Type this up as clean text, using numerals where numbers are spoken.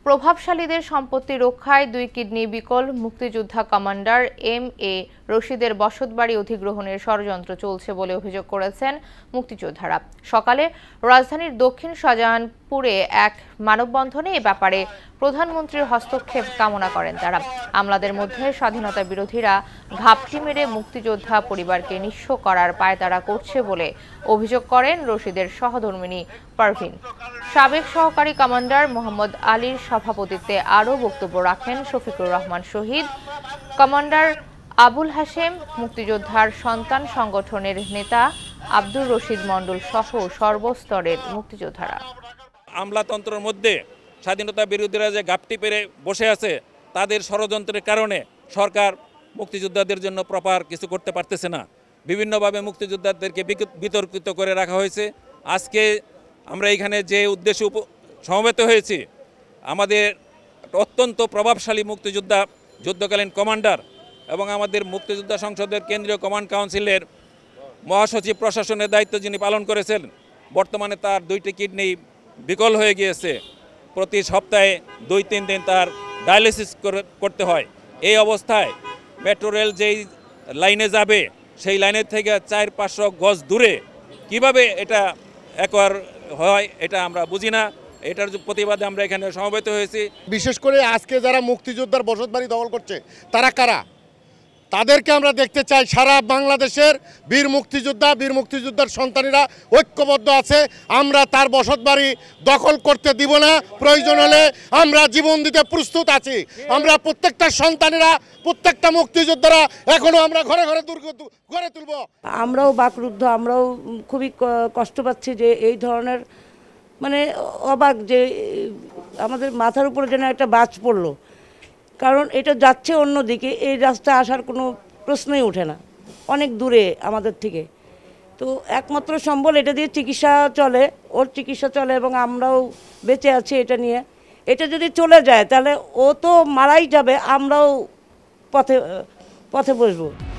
প্রভাবশালীদের সম্পত্তি রক্ষায় 2 কিডনি বিকল মুক্তিযোদ্ধা কমান্ডার এম.এ. রশিদের বসতবাড়ি অধিগ্রহণের ষড়যন্ত্র চলছে বলে অভিযোগ করেছেন মুক্তিযোদ্ধারা। সকালে রাজধানীর দক্ষিণ শাহজাহানপুরে এক মানববন্ধনে এ ব্যাপারে প্রধানমন্ত্রীর হস্তক্ষেপ কামনা করেন তারা। আমলাদের মধ্যে স্বাধীনতা বিরোধীরা ঘাপটি মেরে মুক্তিযোদ্ধা পরিবারকে নিঃস্ব করার পায়তারা করছে বলে অভিযোগ করেন রশিদের সহধর্মিণী পারভিন। সাবেক সহকারী কমান্ডার মোহাম্মদ আলীর সভাপতিত্বে আরও বক্তব্য রাখেন শফিকুর রহমান শহীদ, কমান্ডার আবুল হাশেম, মুক্তিযোদ্ধার সন্তান সংগঠনের নেতা আব্দুর রশিদ মণ্ডল সহ সর্বস্তরের মুক্তিযোদ্ধারা। আমলাতন্ত্রের মধ্যে স্বাধীনতা বিরোধীরা যে ঘাপটি পেরে বসে আছে, তাদের ষড়যন্ত্রের কারণে সরকার মুক্তিযোদ্ধাদের জন্য প্রপার কিছু করতে পারতেছে না। বিভিন্নভাবে মুক্তিযোদ্ধাদেরকে বিতর্কিত করে রাখা হয়েছে। আজকে আমরা এখানে যে উদ্দেশ্যে সমবেত হয়েছি, আমাদের অত্যন্ত প্রভাবশালী মুক্তিযোদ্ধা, যুদ্ধকালীন কমান্ডার এবং আমাদের মুক্তিযোদ্ধা সংসদের কেন্দ্রীয় কমান্ড কাউন্সিলের মহাসচিব প্রশাসনের দায়িত্ব যিনি পালন করেছেন, বর্তমানে তার 2টি কিডনি বিকল হয়ে গিয়েছে। প্রতি সপ্তাহে 2-3 দিন তার ডায়ালিসিস করতে হয়। এই অবস্থায় মেট্রো রেল যেই লাইনে যাবে, সেই লাইনের থেকে 400-500 গজ দূরে কিভাবে এটা একবার হয়, এটা আমরা বুঝি না। এটার প্রতিবাদে আমরা এখানে সমবেত হয়েছি। বিশেষ করে আজকে যারা মুক্তিযোদ্ধার বসতবাড়ি দখল করছে, তারা কারা? তাদেরকে আমরা দেখতে চাই। সারা বাংলাদেশের বীর মুক্তিযোদ্ধার সন্তানেরা ঐক্যবদ্ধ আছে। আমরা তার বসতবাড়ি দখল করতে দিব না। প্রয়োজন হলে আমরা জীবন দিতে প্রস্তুত আছি। আমরা প্রত্যেকটা সন্তানেরা, প্রত্যেকটা মুক্তিযোদ্ধারা এখনো আমরা ঘরে ঘরে দুর্গ গড়ে তুলব। আমরাও বাকরুদ্ধ, আমরাও খুবই কষ্ট পাচ্ছি যে এই ধরনের অবাক যে আমাদের মাথার উপরে যেন একটা বাজ পড়লো। কারণ এটা যাচ্ছে অন্যদিকে, এই রাস্তা আসার কোনো প্রশ্নই ওঠে না, অনেক দূরে আমাদের থেকে। তো একমাত্র সম্বল এটা দিয়ে চিকিৎসা চলে, ওর চিকিৎসা চলে এবং আমরাও বেঁচে আছি এটা নিয়ে। এটা যদি চলে যায় তাহলে ও তো মারাই যাবে, আমরাও পথে বসবো।